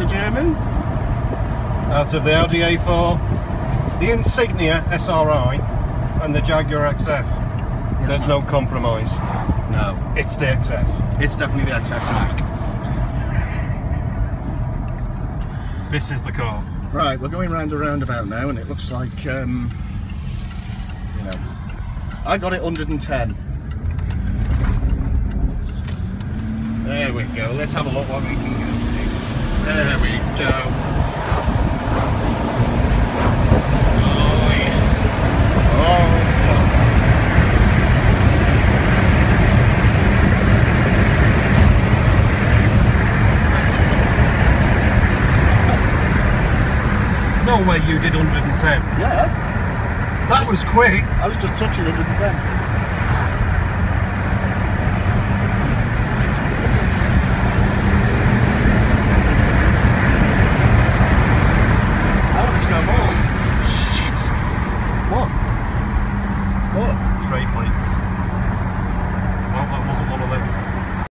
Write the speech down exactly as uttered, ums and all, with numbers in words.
Mister German? Out of the Audi A four, the Insignia S R I, and the Jaguar X F, Yes, there's man. no compromise. No. It's the X F. It's definitely the X F Mac. This is the car. Right, we're going round a roundabout now, and it looks like, um, you know, I got it one hundred and ten. There we go. Let's have a look what we can go to. There we go. Oh yes. Oh fuck. No way you did one hundred and ten. Yeah, That was quick. I was just touching one hundred and ten.